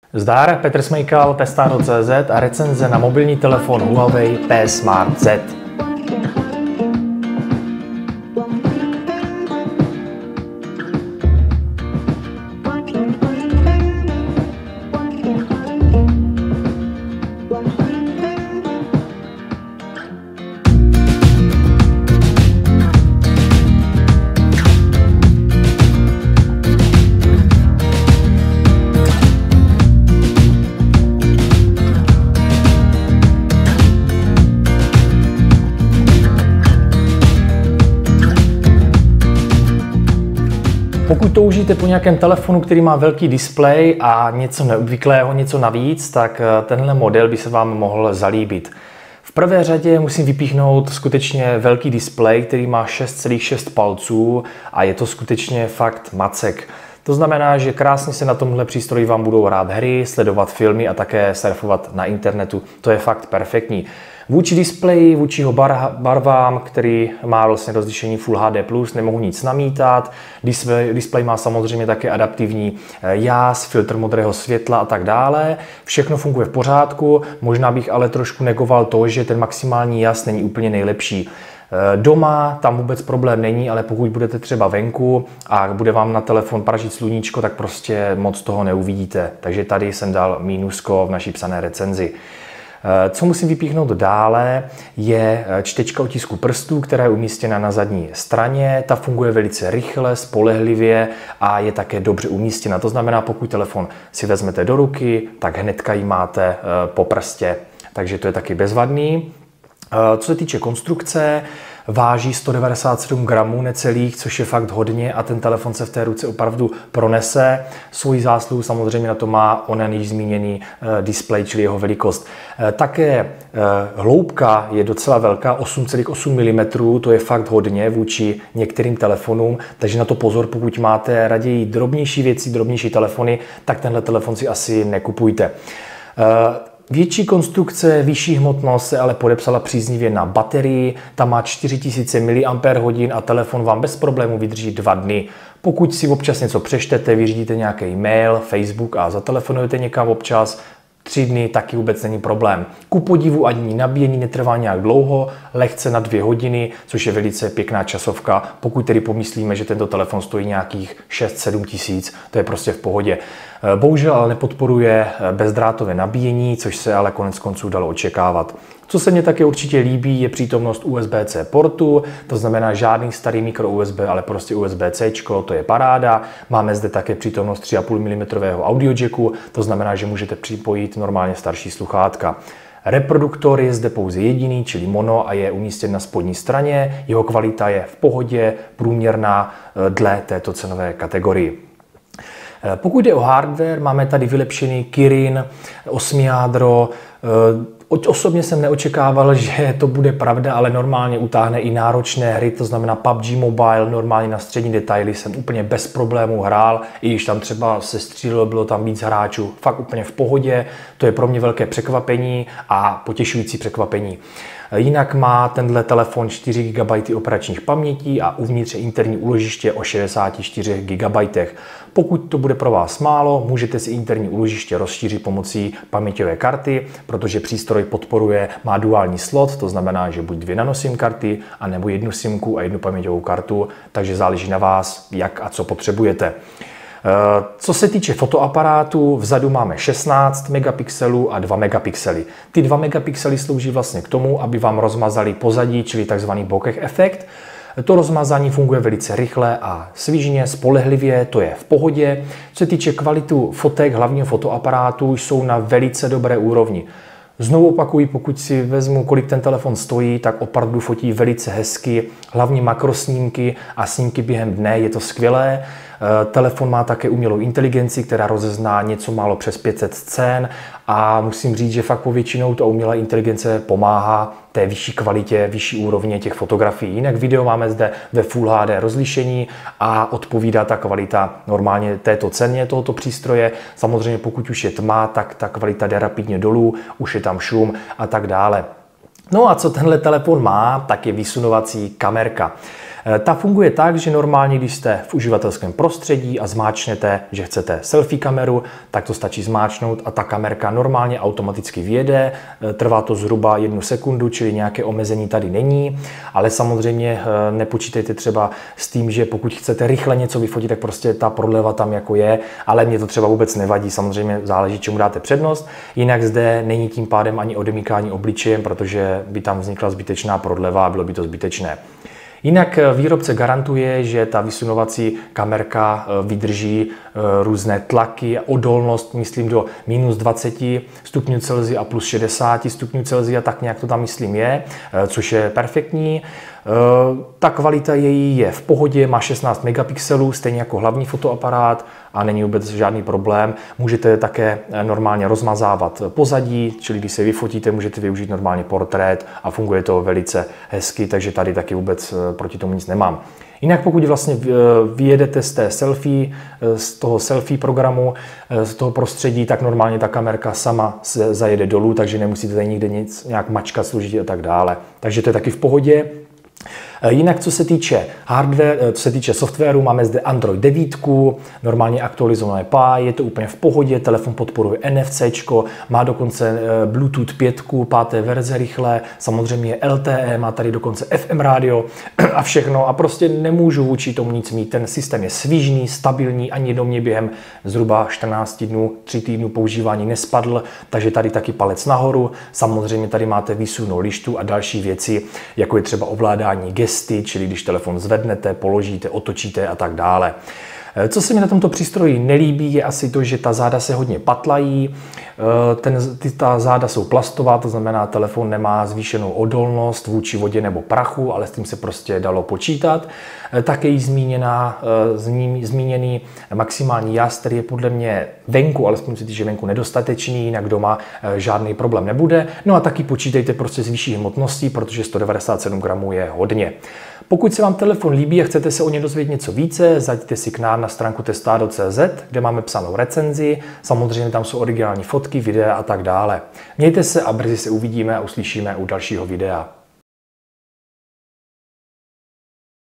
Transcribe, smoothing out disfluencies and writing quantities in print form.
Zdar, Petr Smejkal, Pestaro.cz a recenze na mobilní telefon Huawei P Smart Z. Pokud toužíte po nějakém telefonu, který má velký displej a něco neobvyklého, něco navíc, tak tenhle model by se vám mohl zalíbit. V prvé řadě musím vypíchnout skutečně velký displej, který má 6,6 palců a je to skutečně fakt macek. To znamená, že krásně se na tomhle přístroji vám budou hrát hry, sledovat filmy a také surfovat na internetu. To je fakt perfektní. Vůči displeji, vůči jeho barvám, který má vlastně rozlišení Full HD+, nemohu nic namítat. Displej má samozřejmě také adaptivní jas, filtr modrého světla a tak dále. Všechno funguje v pořádku, možná bych ale trošku negoval to, že ten maximální jas není úplně nejlepší. Doma tam vůbec problém není, ale pokud budete třeba venku a bude vám na telefon pražit sluníčko, tak prostě moc toho neuvidíte. Takže tady jsem dal mínusko v naší psané recenzi. Co musím vypíchnout dále, je čtečka otisku prstů, která je umístěna na zadní straně. Ta funguje velice rychle, spolehlivě a je také dobře umístěna. To znamená, pokud telefon si vezmete do ruky, tak hnedka ji máte po prstě. Takže to je taky bezvadný. Co se týče konstrukce, váží 197 gramů necelých, což je fakt hodně a ten telefon se v té ruce opravdu pronese. Svoji zásluhu samozřejmě na to má onen již zmíněný displej, čili jeho velikost. Také hloubka je docela velká, 8,8 mm, to je fakt hodně vůči některým telefonům, takže na to pozor, pokud máte raději drobnější věci, drobnější telefony, tak tenhle telefon si asi nekupujte. Větší konstrukce, vyšší hmotnost se ale podepsala příznivě na baterii. Ta má 4000 mAh a telefon vám bez problému vydrží 2 dny. Pokud si občas něco přečtete, vyřídíte nějaký mail, Facebook a zatelefonujete někam občas, 3 dny taky vůbec není problém. Ku podivu ani nabíjení netrvá nějak dlouho, lehce na 2 hodiny, což je velice pěkná časovka. Pokud tedy pomyslíme, že tento telefon stojí nějakých 6-7 tisíc, to je prostě v pohodě. Bohužel ale nepodporuje bezdrátové nabíjení, což se ale konec konců dalo očekávat. Co se mně také určitě líbí, je přítomnost USB-C portu, to znamená žádný starý micro USB, ale prostě USB-C, to je paráda. Máme zde také přítomnost 3,5 mm audio jacku, to znamená, že můžete připojit normálně starší sluchátka. Reproduktor je zde pouze jediný, čili mono a je umístěn na spodní straně. Jeho kvalita je v pohodě, průměrná dle této cenové kategorii. Pokud jde o hardware, máme tady vylepšený Kirin 8 jádro. Osobně jsem neočekával, že to bude pravda, ale normálně utáhne i náročné hry, to znamená PUBG Mobile, normálně na střední detaily jsem úplně bez problémů hrál, i když tam třeba se střílelo, bylo tam víc hráčů, fakt úplně v pohodě, to je pro mě velké překvapení a potěšující překvapení. Jinak má tenhle telefon 4 GB operačních pamětí a uvnitř je interní úložiště o 64 GB. Pokud to bude pro vás málo, můžete si interní úložiště rozšířit pomocí paměťové karty, protože přístroj má duální slot, to znamená, že buď 2 nanoSIM karty, anebo 1 SIMku a 1 paměťovou kartu, takže záleží na vás, jak a co potřebujete. Co se týče fotoaparátu, vzadu máme 16 megapixelů a 2 megapixely. Ty 2 megapixely slouží vlastně k tomu, aby vám rozmazali pozadí, čili tzv. Bokeh efekt. To rozmazání funguje velice rychle a svižně, spolehlivě, to je v pohodě. Co se týče kvalitu fotek hlavního fotoaparátu, jsou na velice dobré úrovni. Znovu opakuji, pokud si vezmu, kolik ten telefon stojí, tak opravdu fotí velice hezky, hlavně makrosnímky a snímky během dne, je to skvělé. Telefon má také umělou inteligenci, která rozezná něco málo přes 500 scén a musím říct, že fakt povětšinou ta umělá inteligence pomáhá té vyšší kvalitě, vyšší úrovně těch fotografií. Jinak video máme zde ve Full HD rozlišení a odpovídá ta kvalita normálně této ceně tohoto přístroje. Samozřejmě pokud už je tma, tak ta kvalita jde rapidně dolů, už je tam šum a tak dále. No a co tenhle telefon má, tak je vysunovací kamerka. Ta funguje tak, že normálně, když jste v uživatelském prostředí a zmáčknete, že chcete selfie kameru, tak to stačí zmáčknout a ta kamerka normálně automaticky vyjede. Trvá to zhruba 1 sekundu, čili nějaké omezení tady není, ale samozřejmě nepočítejte třeba s tím, že pokud chcete rychle něco vyfotit, tak prostě ta prodleva tam jako je, ale mě to třeba vůbec nevadí, samozřejmě záleží, čemu dáte přednost. Jinak zde není tím pádem ani odemykání obličejem, protože by tam vznikla zbytečná prodleva a bylo by to zbytečné. Jinak výrobce garantuje, že ta vysunovací kamerka vydrží různé tlaky a odolnost, myslím, do minus 20 stupňů Celsia a plus 60 stupňů Celsia, tak nějak to tam myslím je, což je perfektní. Ta kvalita její je v pohodě, má 16 megapixelů, stejně jako hlavní fotoaparát a není vůbec žádný problém. Můžete také normálně rozmazávat pozadí, čili když se vyfotíte, můžete využít normálně portrét a funguje to velice hezky, takže tady taky vůbec proti tomu nic nemám. Jinak pokud vlastně vyjedete z toho selfie programu, z toho prostředí, tak normálně ta kamerka sama se zajede dolů, takže nemusíte tady nikde nic nějak mačkat, složitě a tak dále. Takže to je taky v pohodě. Jinak, co se týče hardware, co se týče softwaru, máme zde Android 9, normálně aktualizované Pie, je to úplně v pohodě, telefon podporuje NFC, má dokonce Bluetooth 5, 5. verze rychle, samozřejmě LTE, má tady dokonce FM rádio a všechno a prostě nemůžu vůči tomu nic mít. Ten systém je svižný, stabilní, ani jednou mě během zhruba 14 dnů, 3 týdnů používání nespadl, takže tady taky palec nahoru. Samozřejmě tady máte výsunnou lištu a další věci, jako je třeba ovládání gesty, čili když telefon zvednete, položíte, otočíte a tak dále. Co se mi na tomto přístroji nelíbí, je asi to, že ta záda se hodně patlají. Ta záda jsou plastová, to znamená, telefon nemá zvýšenou odolnost vůči vodě nebo prachu, ale s tím se prostě dalo počítat. Také jí zmíněný maximální jas, který je podle mě venku, alespoň se týče venku, nedostatečný, jinak doma žádný problém nebude. No a taky počítejte prostě s vyšší hmotností, protože 197 gramů je hodně. Pokud se vám telefon líbí a chcete se o něm dozvědět něco více, zajděte si k nám na stránku testado.cz, kde máme psanou recenzi. Samozřejmě tam jsou originální fotky, videa a tak dále. Mějte se a brzy se uvidíme a uslyšíme u dalšího videa.